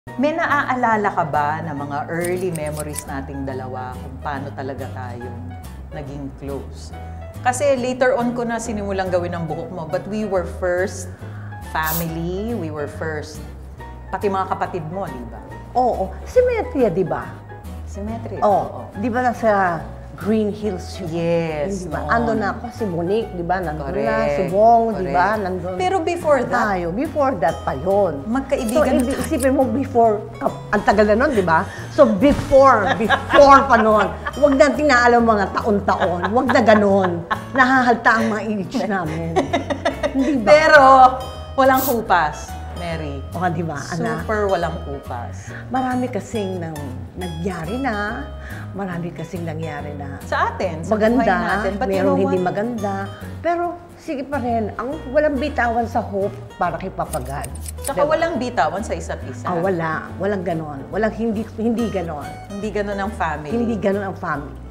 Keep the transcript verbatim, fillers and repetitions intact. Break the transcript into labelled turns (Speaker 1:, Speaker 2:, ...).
Speaker 1: May naaalala ka ba na mga early memories nating dalawa kung paano talaga tayong naging close? Kasi later on ko na sinimulang gawin ang buhok mo, but we were first family, we were first, pati mga kapatid mo, di ba?
Speaker 2: Oo, Symmetria, di ba?
Speaker 1: Symmetria.
Speaker 2: Oo, di ba nasa Green Hills yun?
Speaker 1: Yes,
Speaker 2: Diba?
Speaker 1: noon.
Speaker 2: Ando na ako, si Monique, di ba? Nandun na,
Speaker 1: Correct,
Speaker 2: si Bong, di
Speaker 1: correct.
Speaker 2: ba? Nandun.
Speaker 1: Pero before that,
Speaker 2: Tayo, before that pa yun.
Speaker 1: magkaibigan
Speaker 2: So,
Speaker 1: tayo.
Speaker 2: isipin mo before, kap- ang tagal na nun, di ba? So, before, before pa nun, huwag natin naalam mga taon-taon, huwag na ganon. Nahahalta ang mga age namin. Hindi ba?
Speaker 1: Pero walang kupas, Mary.
Speaker 2: O, di ba, anak?
Speaker 1: Super walang kupas.
Speaker 2: Marami kasing nang nagyari na, marami kasing nangyari na
Speaker 1: Sa atin, sa buhay
Speaker 2: maganda,
Speaker 1: natin. But you
Speaker 2: mayroong
Speaker 1: know
Speaker 2: hindi
Speaker 1: what?
Speaker 2: maganda. Pero sige pa rin, ang walang bitawan sa hope para kay Papa God.
Speaker 1: Tsaka
Speaker 2: Diba?
Speaker 1: walang bitawan sa isa't isa.
Speaker 2: Ah, wala. Walang ganon. Walang hindi, hindi ganon.
Speaker 1: Hindi ganun ang family.
Speaker 2: Hindi ganon ang family.